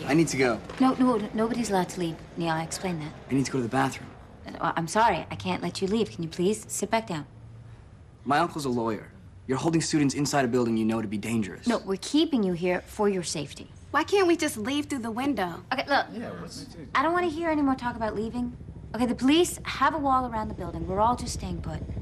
I need to go. No, nobody's allowed to leave. Neil, I explained that. I need to go to the bathroom. I'm sorry, I can't let you leave. Can you please sit back down? My uncle's a lawyer. You're holding students inside a building you know to be dangerous. No, we're keeping you here for your safety. Why can't we just leave through the window? Okay, look. Yeah, I don't want to hear any more talk about leaving. Okay, the police have a wall around the building. We're all just staying put.